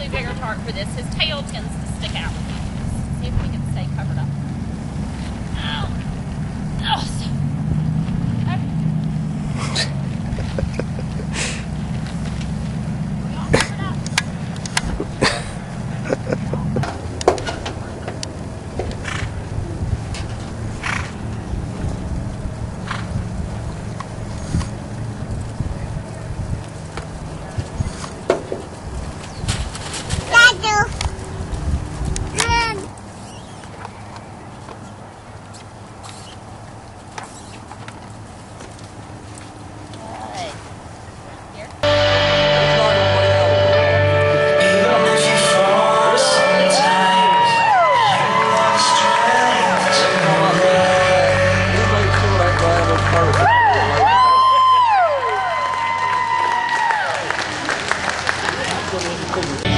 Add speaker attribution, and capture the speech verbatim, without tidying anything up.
Speaker 1: slightly bigger tarp for this. His tail tends to stick out. See if we can stay covered up. Ow. Oh, so. Okay. We all covered up.
Speaker 2: Cool.